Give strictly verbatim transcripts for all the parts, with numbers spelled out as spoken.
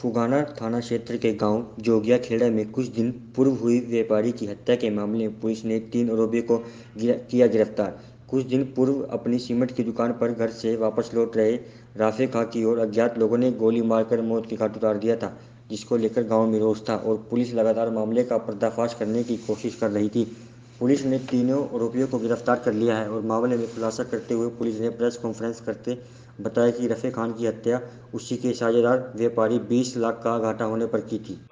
फुगाना थाना क्षेत्र के गांव जोगिया खेड़ा में कुछ दिन पूर्व हुई व्यापारी की हत्या के मामले में पुलिस ने तीन आरोपियों को किया गिरफ्तार। कुछ दिन पूर्व अपनी सीमेंट की दुकान पर घर से वापस लौट रहे राफे खां की ओर अज्ञात लोगों ने गोली मारकर मौत के घाट उतार दिया था, जिसको लेकर गांव में रोष था और पुलिस लगातार मामले का पर्दाफाश करने की कोशिश कर रही थी। पुलिस ने तीनों आरोपियों को गिरफ्तार कर लिया है और मामले में खुलासा करते हुए पुलिस ने प्रेस कॉन्फ्रेंस करते बताया कि रफ़ी खान की हत्या उसी के साझेदार व्यापारी बीस लाख का घाटा होने पर की थी।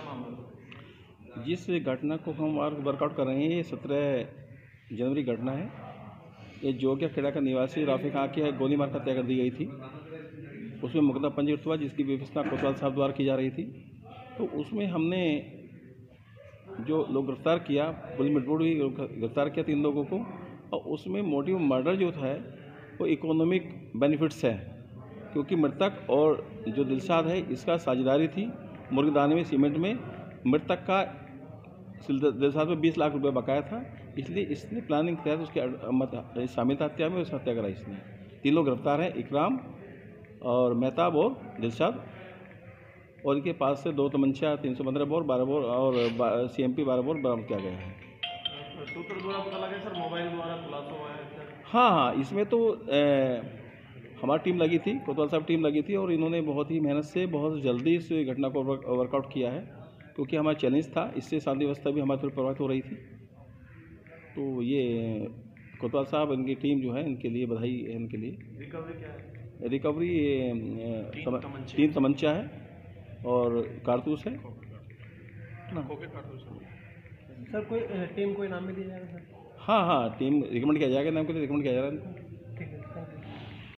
जिस घटना को हम और वर्कआउट कर रहे हैं, ये सत्रह जनवरी घटना है। ये जोगिया खेड़ा का निवासी रफ़ी खान की गोली मार हत्या कर दी गई थी। उसमें मुकदमा पंजीकृत हुआ, जिसकी विवेचना कोतवाल साहब द्वारा की जा रही थी। तो उसमें हमने जो लोग गिरफ्तार किया, पुलिस मिटबोड़ भी गिरफ्तार किया तीन लोगों को, और उसमें मोटिव मर्डर जो था वो इकोनॉमिक बेनिफिट्स है, क्योंकि मृतक और जो दिलशाद है इसका साझेदारी थी मुर्गीदाने में सीमेंट में। मृतक का दिलशाद में बीस लाख रुपए बकाया था, इसलिए इसने प्लानिंग किया, उसके शामिल था हत्या में, उसने हत्या करा इसने। तीन लोग गिरफ्तार हैं, इकराम और मेहताब और दिलशाद, और इनके पास से दो तमंचा, तीन सौ पंद्रह बोर, बारह बोर और सी एम पी बारह बोर बरामद किया गया है। सूत्र द्वारा पता लगा सर, मोबाइल द्वारा खुलासा हुआ है। हाँ हाँ, इसमें तो ए, हमारी टीम लगी थी, कोतवाल साहब टीम लगी थी, और इन्होंने बहुत ही मेहनत से बहुत जल्दी इस घटना को वर्कआउट किया है, क्योंकि हमारा चैलेंज था, इससे शांति व्यवस्था भी हमारी थोड़ी प्रभावित हो रही थी। तो ये कोतवाल साहब, इनकी टीम जो है, इनके लिए बधाई है। इनके लिए रिकवरी क्या है? रिकवरी तीन तमंचा है और कारतूस है ना। सर कोई टीम कोई नाम भी दिया जाएगा सर? हाँ हाँ, टीम रिकमेंड किया जाएगा, नाम के लिए रिकमेंड किया जा रहा है इनको।